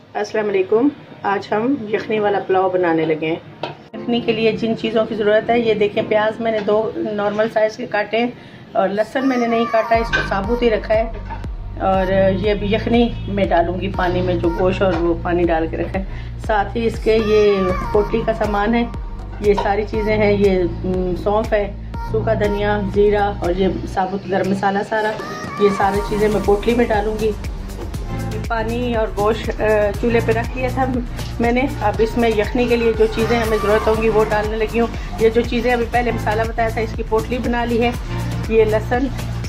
अस्सलाम वालेकुम। आज हम यखनी वाला पुलाव बनाने लगे हैं। यखनी के लिए जिन चीज़ों की ज़रूरत है, ये देखें, प्याज मैंने 2 नॉर्मल साइज़ के काटे हैं और लहसुन मैंने नहीं काटा, इसको साबुत ही रखा है। और ये भी यखनी में डालूंगी पानी में, जो गोश्त और वो पानी डाल के रखा है। साथ ही इसके ये पोटली का सामान है, ये सारी चीज़ें हैं। ये सौंफ है, सूखा धनिया, ज़ीरा और ये साबुत गरम मसाला सारा, ये सारी चीज़ें मैं पोटली में डालूंगी। पानी और गोश्त चूल्हे पे रख लिया था मैंने। अब इसमें यखनी के लिए जो चीज़ें हमें ज़रूरत होंगी वो डालने लगी हूँ। ये जो चीज़ें अभी पहले मसाला बताया था, इसकी पोटली बना ली है। ये लहसुन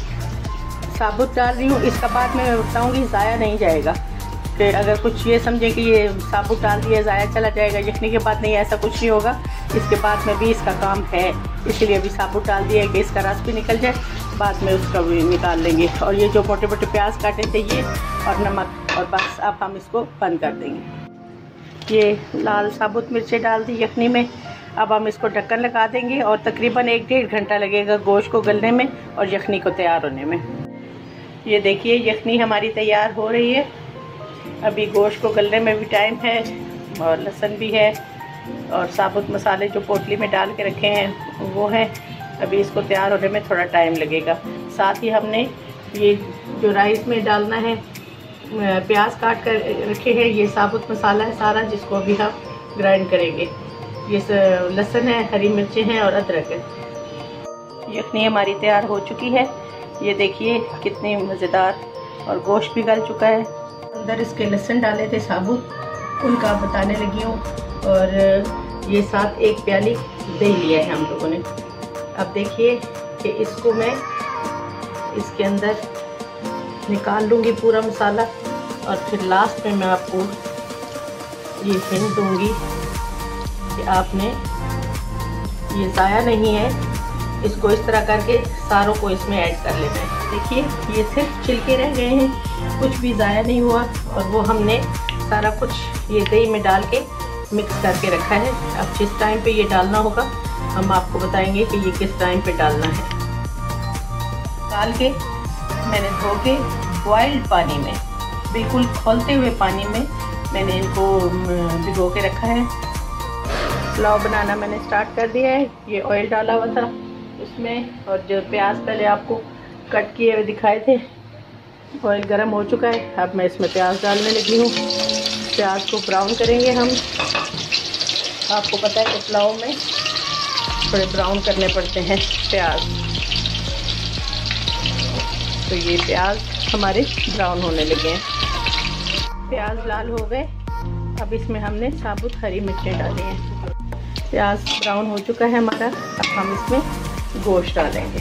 साबुत डाल रही हूँ। इसका बाद में बताऊँगी, ज़ाया नहीं जाएगा। कि अगर कुछ ये समझे कि ये साबुत डाल दिया ज़ाया चला जाएगा यखनी के बाद, नहीं, ऐसा कुछ नहीं होगा। इसके बाद में भी इसका काम है, इसलिए अभी साबुत डाल दिया है कि इसका रस भी निकल जाए, बाद में उसका भी निकाल लेंगे। और ये जो मोटे मोटे प्याज काटे थे ये, और नमक, और बस अब हम इसको बंद कर देंगे। ये लाल साबुत मिर्चें डाल दी यखनी में। अब हम इसको ढक्कन लगा देंगे और तकरीबन 1-1.5 घंटा लगेगा गोश्त को गलने में और यखनी को तैयार होने में। ये देखिए, यखनी हमारी तैयार हो रही है। अभी गोश्त को गलने में भी टाइम है और लहसुन भी है और साबुत मसाले जो पोटली में डाल के रखे हैं वो हैं। अभी इसको तैयार होने में थोड़ा टाइम लगेगा। साथ ही हमने ये जो राइस में डालना है, प्याज काट कर रखे हैं, ये साबुत मसाला है सारा, जिसको अभी हम ग्राइंड करेंगे। ये लहसुन है, हरी मिर्चें हैं और अदरक है। यखनी हमारी तैयार हो चुकी है। ये देखिए कितनी मज़ेदार, और गोश्त भी गल चुका है। अंदर इसके लहसुन डाले थे साबुत, उनका बताने लगी हूँ। और ये साथ 1 प्याली दही लिया है हम लोगों ने। अब देखिए कि इसको मैं इसके अंदर निकाल लूँगी पूरा मसाला, और फिर लास्ट में मैं आपको ये हिंट दूँगी कि आपने ये ज़ाया नहीं है, इसको इस तरह करके सारों को इसमें ऐड कर लेना है। देखिए ये सिर्फ छिलके रह गए हैं, कुछ भी ज़ाया नहीं हुआ, और वो हमने सारा कुछ ये दही में डाल के मिक्स करके रखा है। अब जिस टाइम पे ये डालना होगा हम आपको बताएंगे कि ये किस टाइम पे डालना है। डाल के मैंने धो के बॉइल्ड पानी में, बिल्कुल खौलते हुए पानी में मैंने इनको भिगो के रखा है। पुलाव बनाना मैंने स्टार्ट कर दिया है। ये ऑयल डाला हुआ था उसमें, और जो प्याज पहले आपको कट किए हुए दिखाए थे, ऑयल गर्म हो चुका है। अब मैं इसमें प्याज डालने लगी हूँ। प्याज को ब्राउन करेंगे हम। आपको पता है कि पुलाव में थोड़े ब्राउन करने पड़ते हैं प्याज। तो ये प्याज हमारे ब्राउन होने लगे हैं। प्याज लाल हो गए। अब इसमें हमने साबुत हरी मिर्चें डाली हैं। प्याज ब्राउन हो चुका है हमारा। अब हम इसमें गोश्त डालेंगे।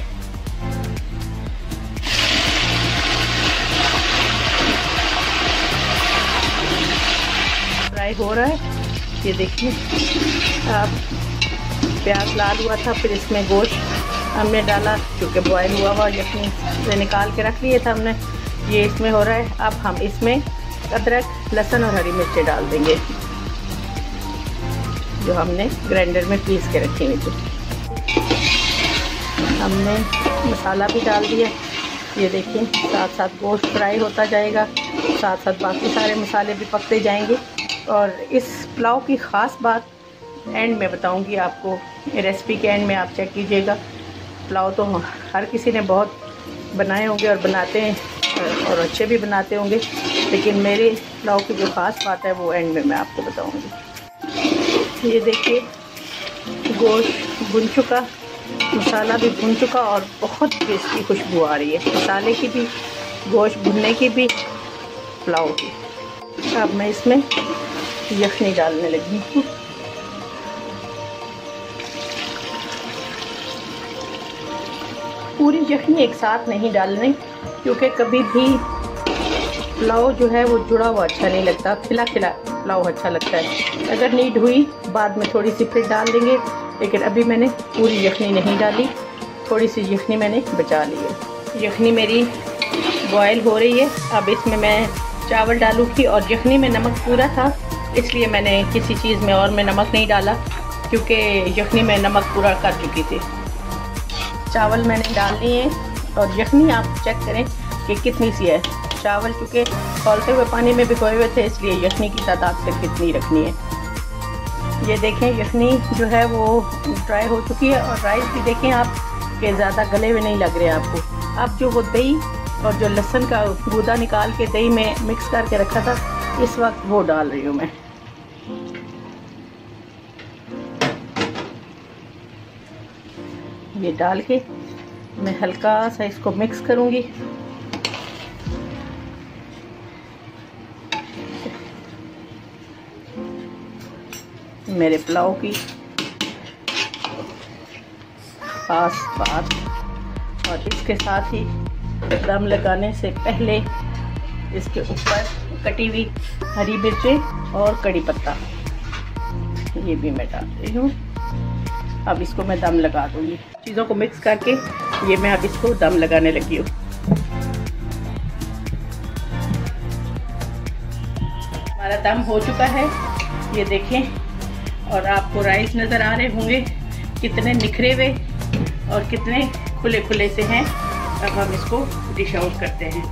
फ्राई हो रहा है, ये देखिए। अब प्याज लाल हुआ था, फिर इसमें गोश्त हमने डाला, क्योंकि बॉयल हुआ हुआ यखनी से निकाल के रख लिए था हमने। ये इसमें हो रहा है। अब हम इसमें अदरक, लहसुन और हरी मिर्चें डाल देंगे, जो हमने ग्राइंडर में पीस के रखी हुई थी। हमने मसाला भी डाल दिया। ये देखिए, साथ साथ गोश्त फ्राई होता जाएगा, साथ साथ बाकी सारे मसाले भी पकते जाएंगे। और इस पुलाव की ख़ास बात एंड में बताऊंगी आपको। रेसिपी के एंड में आप चेक कीजिएगा। पुलाव तो हर किसी ने बहुत बनाए होंगे और बनाते हैं, और अच्छे भी बनाते होंगे, लेकिन मेरे पुलाव की जो ख़ास बात है वो एंड में मैं आपको बताऊंगी। ये देखिए, गोश्त भुन चुका, मसाला भी भुन चुका, और बहुत टेस्टी खुशबू आ रही है, मसाले की भी, गोश्त भुनने की भी, पुलाव की। अब मैं इसमें यखनी डालने लगी हूँ। पूरी यखनी एक साथ नहीं डालनी, क्योंकि कभी भी पुलाव जो है वो जुड़ा हुआ अच्छा नहीं लगता, खिला खिला पुलाव अच्छा लगता है। अगर नीड हुई बाद में थोड़ी सी फिर डाल देंगे, लेकिन अभी मैंने पूरी यखनी नहीं डाली, थोड़ी सी यखनी मैंने बचा ली है। यखनी मेरी बॉयल हो रही है। अब इसमें मैं चावल डालूँगी, और यखनी में नमक पूरा था, इसलिए मैंने किसी चीज़ में और में नमक नहीं डाला, क्योंकि यखनी में नमक पूरा कर चुकी थी। चावल मैंने डाल लिए, और यखनी आप चेक करें कि कितनी सी है। चावल चूँकि खौलते हुए पानी में भिगोए हुए थे, इसलिए यखनी की तादाद सिर्फ कितनी रखनी है। ये देखें यखनी जो है वो ड्राई हो चुकी है और राइस भी देखें आप कि ज़्यादा गले हुए नहीं लग रहे आपको। अब जो वो दही और जो लहसुन का गूदा निकाल के दही में मिक्स करके रखा था, इस वक्त वो डाल रही हूँ मैं। ये डाल के मैं हल्का सा इसको मिक्स करूँगी। मेरे पुलाव की खास बात, और इसके साथ ही दम लगाने से पहले इसके ऊपर कटी हुई हरी मिर्चें और कड़ी पत्ता ये भी मैं डाल रही हूँ। अब इसको मैं दम लगा दूँगी। चीज़ों को मिक्स करके ये मैं अब इसको दम लगाने लगी हूँ। हमारा दम हो चुका है, ये देखें, और आपको राइस नज़र आ रहे होंगे कितने निखरे हुए और कितने खुले खुले से हैं। अब हम इसको डिश आउट करते हैं।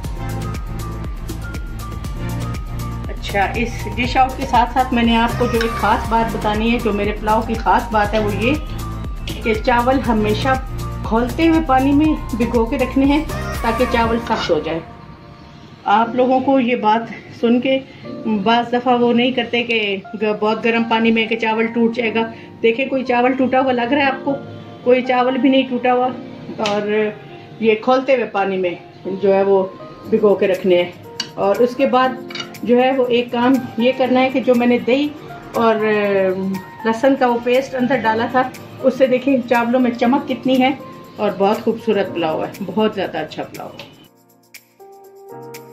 अच्छा, इस डिश आउट के साथ साथ मैंने आपको जो एक ख़ास बात बतानी है, जो मेरे पुलाव की ख़ास बात है, वो ये कि चावल हमेशा खौलते हुए पानी में भिगो के रखने हैं ताकि चावल सख्त हो जाए। आप लोगों को ये बात सुन के बाज़ दफ़ा वो नहीं करते कि बहुत गर्म पानी में कि चावल टूट जाएगा। देखें, कोई चावल टूटा हुआ लग रहा है आपको? कोई चावल भी नहीं टूटा हुआ। और ये खौलते हुए पानी में जो है वो भिगो के रखने हैं। और उसके बाद जो है वो एक काम ये करना है कि जो मैंने दही और लहसुन का वो पेस्ट अंदर डाला था, उससे देखिए चावलों में चमक कितनी है और बहुत खूबसूरत पुलाव है, बहुत ज़्यादा अच्छा पुलाव है।